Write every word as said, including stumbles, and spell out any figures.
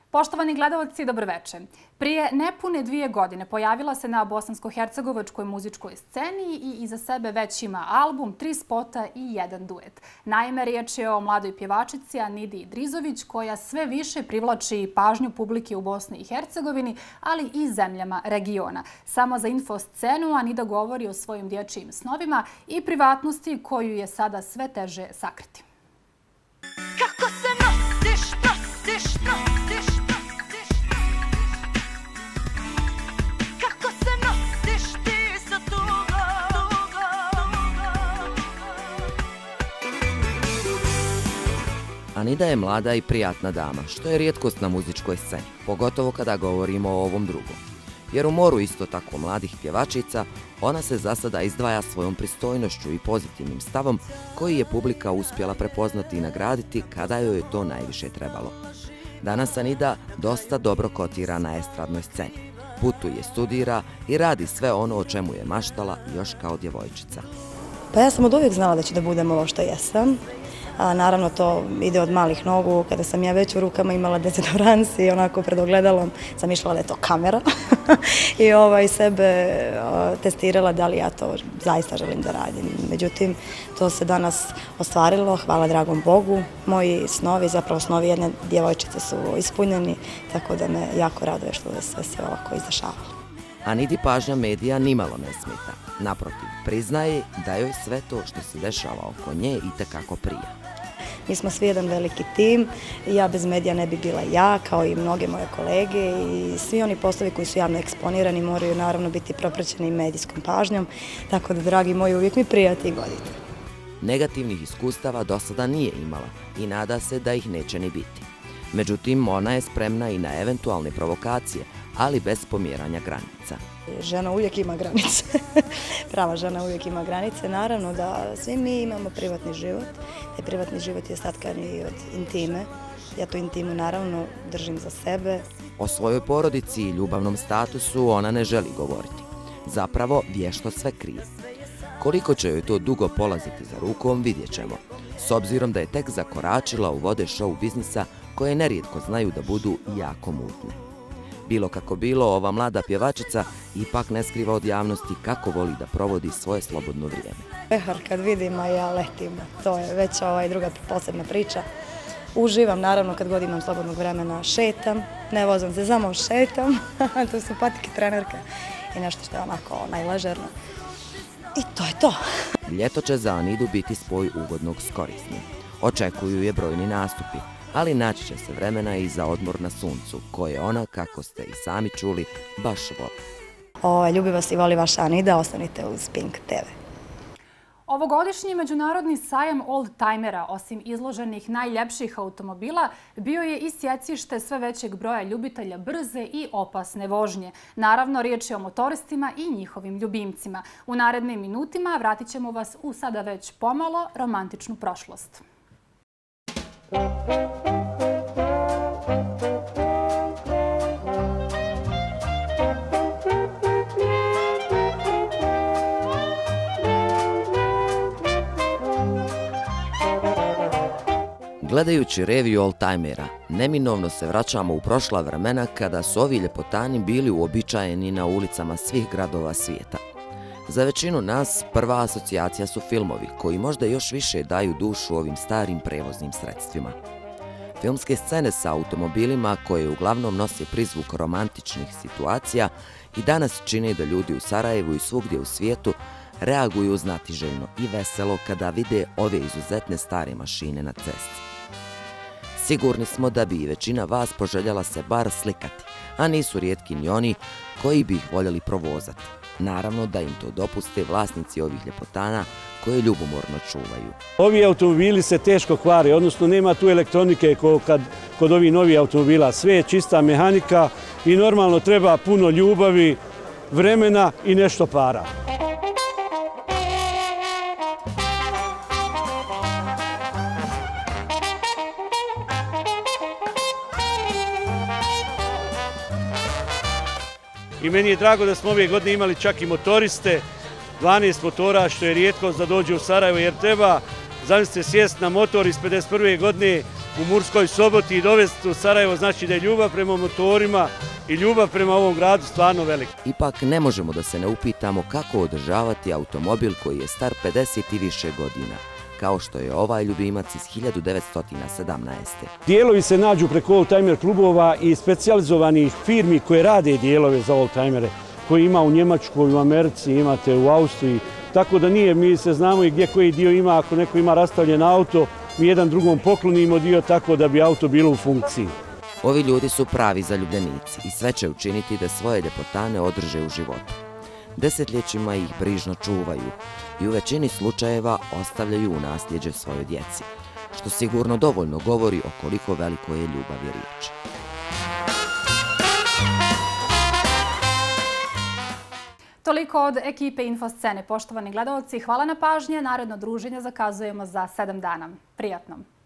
Poštovani gledalci, dobroveče. Prije nepune dvije godine pojavila se na bosansko-hercegovačkoj muzičkoj sceni i iza sebe već ima album, tri spota i jedan duet. Naime, riječ je o mladoj pjevačici Anidi Idrizović, koja sve više privlači pažnju publike u Bosni i Hercegovini, ali i zemljama regiona. Samo za info scenu Anida govori o svojim dječjim snovima i privatnosti koju je sada sve teže sakriti. Kako se nosiš, nosiš, nosiš, nosiš, kako se nosiš ti sa tugom. Anida je mlada i prijatna dama, što je rijetkost na muzičkoj sceni, pogotovo kada govorimo o ovom drugom. Jer u moru isto tako mladih pjevačica, ona se za sada izdvaja svojom pristojnošću i pozitivnim stavom koji je publika uspjela prepoznati i nagraditi kada joj je to najviše trebalo. Danas Anida dosta dobro kotira na estradnoj sceni. Putuje, studira i radi sve ono o čemu je maštala još kao djevojčica. Pa ja sam od uvijek znala da ću da budem ovo što jesam. A, naravno, to ide od malih nogu. Kada sam ja već u rukama imala dezodorans i onako pred ogledalom sam mišljala da je to kamera i ovaj, sebe a, testirala da li ja to zaista želim da radim. Međutim, to se danas ostvarilo, hvala dragom Bogu. Moji snovi, zapravo snovi jedne djevojčice su ispunjeni, tako da me jako raduje što da sve se ovako izdešavalo. Anidi pažnja medija nimalo ne smeta. Naprotiv, priznaje da joj sve to što se dešava oko nje itekako prija. Mi smo svi jedan veliki tim i ja bez medija ne bi bila ja, kao i mnoge moje kolege, i svi oni poslovi koji su javno eksponirani moraju naravno biti propraćeni medijskom pažnjom, tako da, dragi moji, uvijek mi prijate i godite. Negativnih iskustava do sada nije imala i nada se da ih neće ni biti. Međutim, ona je spremna i na eventualne provokacije, ali bez pomjeranja granica. Žena uvijek ima granice. Prava žena uvijek ima granice. Naravno da svi mi imamo privatni život. Taj privatni život je satkan i od intime. Ja tu intimu naravno držim za sebe. O svojoj porodici i ljubavnom statusu ona ne želi govoriti. Zapravo vješto sve krije. Koliko će joj to dugo polaziti za rukom, vidjet ćemo. S obzirom da je tek zakoračila u vode show biznisa koje nerijetko znaju da budu jako mutne. Bilo kako bilo, ova mlada pjevačica ipak ne skriva od javnosti kako voli da provodi svoje slobodno vrijeme. Pehar kad vidim, a ja letim. To je već ovaj druga posebna priča. Uživam naravno kad god imam slobodnog vremena, šetam, ne vozam se, samo šetam. To su patike trenerke i nešto što je onako najležerno. I to je to. Ljeto će za Anidu biti spoj ugodnog s korisnim. Očekuju je brojni nastupi, ali naći će se vremena i za odmor na suncu, koje ona, kako ste i sami čuli, baš voli. Ljubi vas i voli vaša Anida, ostanite uz Pink te ve. Ovogodišnji međunarodni sajam oldtimera, osim izloženih najljepših automobila, bio je i sjecište sve većeg broja ljubitelja brze i opasne vožnje. Naravno, riječ je o motoristima i njihovim ljubimcima. U narednim minutima vratit ćemo vas u sada već pomalo romantičnu prošlost. Gledajući reviju oldtimera, neminovno se vraćamo u prošla vremena kada su ovi ljepotani bili uobičajeni na ulicama svih gradova svijeta. Za većinu nas prva asocijacija su filmovi koji možda još više daju dušu ovim starim prevoznim sredstvima. Filmske scene sa automobilima koje uglavnom nose prizvuk romantičnih situacija i danas čine da ljudi u Sarajevu i svugdje u svijetu reaguju znatiželjno i veselo kada vide ove izuzetne stare mašine na cesti. Sigurni smo da bi i većina vas poželjela se bar slikati, a nisu rijetki ni oni koji bi ih voljeli provozati. Naravno da im to dopuste vlasnici ovih ljepotana koje ljubomorno čuvaju. Ovi automobili se teško kvare, odnosno nema tu elektronike kad kod ovih novih automobila. Sve je čista mehanika i normalno treba puno ljubavi, vremena i nešto para. I meni je drago da smo ove godine imali čak i motoriste, dvanaest motora, što je rijetkost da dođe u Sarajevo, jer treba, zamislite, sjest na motor iz pedeset prve godine u Murskoj Soboti i dovesti u Sarajevo, znači da je ljubav prema motorima i ljubav prema ovom gradu stvarno velika. Ipak ne možemo da se ne upitamo kako održavati automobil koji je star pedeset i više godina, kao što je ovaj ljubimac iz hiljadu devetsto sedamnaeste. Dijelovi se nađu preko oldtimer klubova i specijalizovanih firmi koje rade dijelove za oldtimere, koji ima u Njemačkoj, u Americi, imate u Austriji, tako da nije, mi se znamo i gdje koji dio ima, ako neko ima rastavljen auto, mi jedan drugom poklonimo dio tako da bi auto bilo u funkciji. Ovi ljudi su pravi zaljubljenici i sve će učiniti da svoje ljepotane održe u životu. Desetljećima ih brižno čuvaju i u većini slučajeva ostavljaju u nasljeđe svojoj djeci, što sigurno dovoljno govori o koliko veliko je ljubavi riječ. Toliko od ekipe Infoscene. Poštovani gledalci, hvala na pažnje. Naredno druženje zakazujemo za sedam dana. Prijatno!